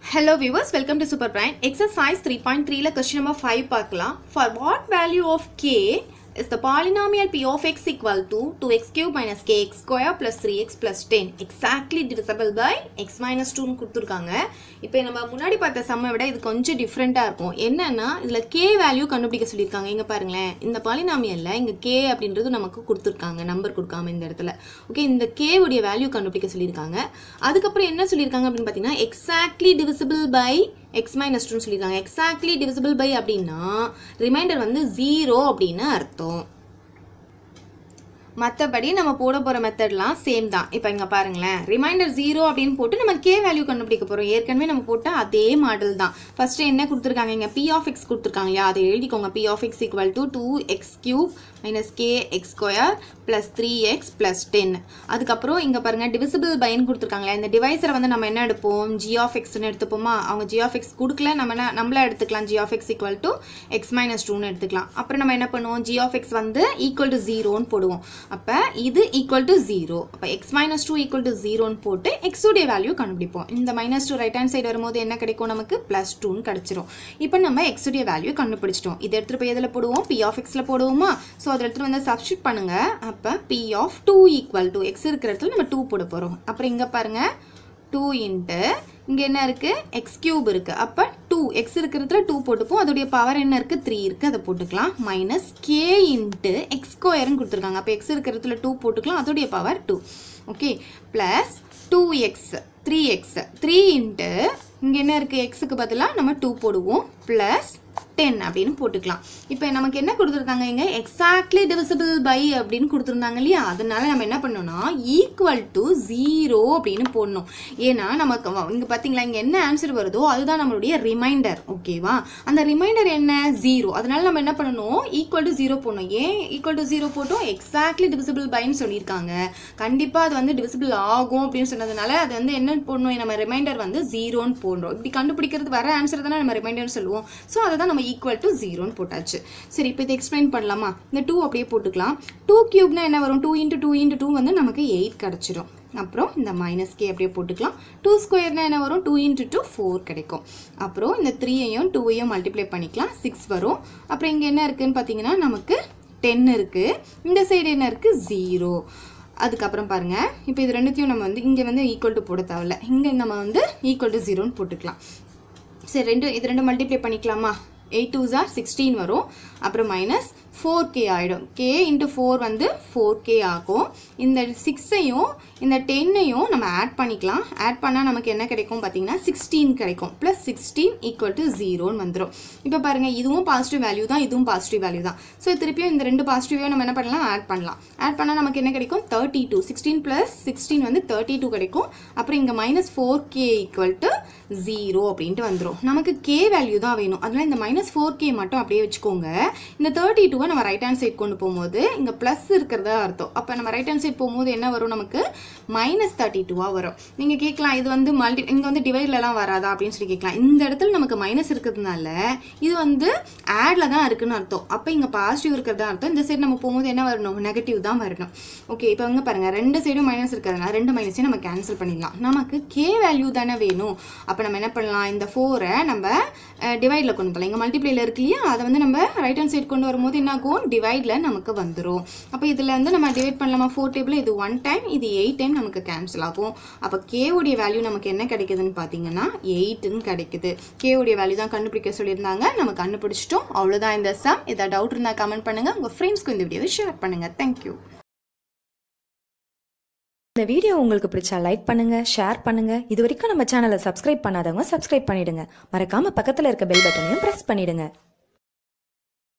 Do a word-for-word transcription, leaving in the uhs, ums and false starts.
Hello viewers, welcome to Super Prime. Exercise three point three la question number five பார்க்கலாம். For what value of k is the polynomial p of x equal to two x cube minus kx square plus three x plus ten exactly divisible by x minus two னு கொடுத்திருக்காங்க. இப்போ நம்ம முன்னாடி பார்த்த சம்மை விட இது கொஞ்சம் டிஃபரண்டா இருக்கும். என்னன்னா இதுல k வேல்யூ கண்டுபிடிக்க சொல்லிருக்காங்க. இங்க பாருங்களேன். இந்த பாலினாமியல்ல இங்க k அப்படின்றது நமக்கு கொடுத்திருக்காங்க. நம்பர் கொடுக்காம இந்த இடத்துல. ஓகே, இந்த k உடைய வேல்யூ கண்டுபிடிக்க சொல்லிருக்காங்க. அதுக்கு அப்புறம் என்ன சொல்லிருக்காங்க அப்படினு பாத்தீங்கன்னா exactly divisible by x minus two னு சொல்லிருக்காங்க. exactly divisible by அப்படினா ரிமைண்டர் வந்து zero அப்படினு அர்த்தம். மத்தபடி நம்ம போட போற மெத்தட்லாம் சேம் தான். இப்போ இங்க பாருங்களேன், ரிமைண்டர் zero அப்படினு போட்டு நம்ம k வேல்யூ கண்டுபிடிக்க போறோம். ஏற்கனவே நம்ம போட்ட அதே மாடல் தான். ஃபர்ஸ்ட் என்ன கொடுத்திருக்காங்க, இங்க p of x கொடுத்திருக்காங்க இல்லையா, அதை எழுதிக்கோங்க. p of x equal to two x cube minus kx square plus three x plus ten. அதுக்கு அப்புறம் இங்க பாருங்க divisible by னு கொடுத்திருக்காங்க. இந்த டிவைசரை வந்து நம்ம என்ன எடுப்போம், g of x னு எடுத்துப்போமா. அவங்க g of x கொடுக்கல, நம்ம நம்மள எடுத்துக்கலாம். g of x equal to x minus two னு எடுத்துக்கலாம். அப்புறம் நம்ம என்ன பண்ணுவோம், g of x வந்து equal to zero னு போடுவோம். அப்ப இது equal to zero. அப்ப x minus two equal to zero னு போட்டு x உடைய வேல்யூ கண்டுபிடிப்போம். இந்த minus two right hand side வரும்போது என்ன கிடைக்கும், நமக்கு plus two னு கிடைச்சிரும். இப்போ நம்ம x உடைய வேல்யூ கண்டுபிடிச்சிட்டோம். இத எடுத்து போய் எதுல போடுவோம், p of x ல போடுவோமா. சோ அத எடுத்து வந்து சப்ஸ்டிட்யூட் பண்ணுங்க. அப்ப p of two equal to x இருக்கிற இடத்துல நம்ம two போட போறோம். அப்புறம் இங்க பாருங்க two into இங்க என்ன இருக்கு, x cube இருக்கு. அப்ப two x இருக்கிறதுல two போட்டுப்போம். அதோட பவர் என்ன இருக்கு, three இருக்கு. அத போட்டுக்கலாம். minus k into x square னு கொடுத்திருக்காங்க. அப்ப x இருக்கிறதுல two போட்டுக்கலாம். அதோட power two. Okay, plus two x three x three into இங்க என்ன இருக்கு, x க்கு பதிலா நம்ம two போடுவோம். plus ten அப்படினு போட்டுக்கலாம். இப்போ நமக்கு என்ன கொடுத்திருக்காங்க, இங்க exactly divisible by அப்படினு கொடுத்திருந்தாங்க இல்லையா. அதனால நம்ம என்ன பண்ணனும்னா equal to zero அப்படினு போடணும். ஏனா நமக்கு இங்க பாத்தீங்களா, இங்க என்ன ஆன்சர் வருதோ அதுதான் நம்மளுடைய ரிமைண்டர். ஓகேவா, அந்த ரிமைண்டர் என்ன zero. அதனால நம்ம என்ன பண்ணனும், equal to zero போடணும். ஏன் equal to zero போட்டோம், exactly divisible by னு சொல்லிருக்காங்க. கண்டிப்பா அது வந்து divisible ஆகும் அப்படினு சொன்னதனால அது வந்து என்ன போடணும், நம்ம ரிமைண்டர் வந்து zero னு போடுறோம். இப்படி கண்டுபிடிக்கிறது வர ஆன்சர் தான நம்ம ரிமைண்டர் சொல்லுவோம். சோ அத தான் நம்ம equal to zero னு போட்டாச்சு. சரி, இப்போ இத எக்ஸ்பிளைன் பண்ணலாமா. இந்த two அப்படியே போட்டுக்கலாம். two cube னா என்ன வரும், two into two into two வந்து நமக்கு eight கிடைச்சிரும். அப்புறம் இந்த minus k அப்படியே போட்டுக்கலாம். two square னா என்ன வரும், two into two four கிடைக்கும். அப்புறம் இந்த three ஐயும் two ஐயும் மல்டிப்ளை பண்ணிக்கலாம், six வரும். அப்புறம் இங்க என்ன இருக்குன்னு பாத்தீங்கன்னா நமக்கு ten இருக்கு. இந்த சைடு என்ன இருக்கு, zero. அதுக்கு அப்புறம் பாருங்க, இப்போ இது ரெண்டுத்தையும் நம்ம வந்து இங்க வந்து ஈக்குவல் டு போட தேவையில்ல. இங்க நம்ம வந்து ஈக்குவல் டு ஜீரோ னு போட்டுக்கலாம். சரி, ரெண்டு இது ரெண்டு மல்டிப்ளை பண்ணிக்கலாமா. eight twos are sixteen வரும். அப்புறம் மைனஸ் four k ஆயிடும். k into four வந்து four k ஆகும். இந்த six ஐயும் இந்த ten ஐயும் நம்ம ஆட் பண்ணிக்கலாம். ஆட் பண்ணா நமக்கு என்ன கிடைக்கும் பாத்தீங்கன்னா sixteen கிடைக்கும். plus sixteen equal to zero னு வந்துரும். இப்போ பாருங்க, இதுவும் பாசிட்டிவ் வேல்யூ தான், இதுவும் பாசிட்டிவ் வேல்யூ தான். சோ திருப்பியும் இந்த ரெண்டு பாசிட்டிவையும் நம்ம என்ன பண்ணலாம், ஆட் பண்ணலாம். ஆட் பண்ணா நமக்கு என்ன கிடைக்கும், thirty-two. sixteen plus sixteen வந்து thirty-two கிடைக்கும். அப்புறம் இங்க minus four k equal to zero அப்படினு வந்துரும். நமக்கு k வேல்யூ தான் வேணும். அதனால இந்த minus four k மட்டும் அப்படியே வச்சுக்கோங்க. இந்த thirty-two நம்ம ரைட் ஹேண்ட் சைடு கொண்டு போகும்போது இங்க பிளஸ் இருக்கிறதா அர்த்தம். அப்ப நம்ம ரைட் ஹேண்ட் சைடு போகும்போது என்ன வரும், நமக்கு மைனஸ் தேர்ட்டி டூவா வரும். நீங்க கேட்கலாம், இது வந்து மல்டி இங்க வந்து டிவைட்ல எல்லாம் வராதா அப்படின்னு சொல்லி கேட்கலாம். இந்த இடத்துல நமக்கு மைனஸ் இருக்கிறதுனால இது வந்து ஆட்ல தான் இருக்குன்னு அர்த்தம். அப்ப இங்க பாசிட்டிவ் இருக்கிறதா அர்த்தம். இந்த சைடு நம்ம போகும்போது என்ன வரணும், நெகட்டிவ் தான் வரணும். ஓகே, இப்போ இங்க பாருங்க, ரெண்டு சைடும் மைனஸ் இருக்கிறதுனால ரெண்டு மைனஸையும் நம்ம கேன்சல் பண்ணிடலாம். நமக்கு k வேல்யூ தானே வேணும். அப்ப நம்ம என்ன பண்ணலாம், இந்த ஃபோரை நம்ம டிவைட்ல கொண்டு வரலாம். இங்க மல்டிப்ளைல இருக்கு இல்லையா, அதை வந்து நம்ம ரைட் ஹேண்ட் சைடு கொண்டு வரும்போது என்ன ஆகும், டிவைட்ல நமக்கு வந்துரும். அப்ப இதுல வந்து நம்ம டிவைட் பண்ணலாமா, ஃபோர் டேபிள் இது one டைம், இது eight டைம் நமக்கு கேன்சல் ஆகும். அப்ப k உடைய வேல்யூ நமக்கு என்ன கிடைக்குதுன்னு பாத்தீங்கன்னா eight னு கிடைக்குது. k உடைய வேல்யூ தான் கண்டுபிடிக்க சொல்லியிருந்தாங்க, நம்ம கண்டுபிடிச்சிட்டோம். அவ்வளவுதான் இந்த சம். ஏதாவது டவுட் இருந்தா கமெண்ட் பண்ணுங்க, உங்க ஃப்ரெண்ட்ஸ்க்கு இந்த வீடியோவை ஷேர் பண்ணுங்க. Thank you. இந்த வீடியோ உங்களுக்கு பிடிச்சா லைக் பண்ணுங்க, ஷேர் பண்ணுங்க. இது வரைக்கும் நம்ம சேனலை சப்ஸ்கிரைப் பண்ணாதவங்க சப்ஸ்கிரைப் பண்ணிடுங்க. மறக்காம பக்கத்துல இருக்க பெல் பட்டனையும் பிரஸ் பண்ணிடுங்க.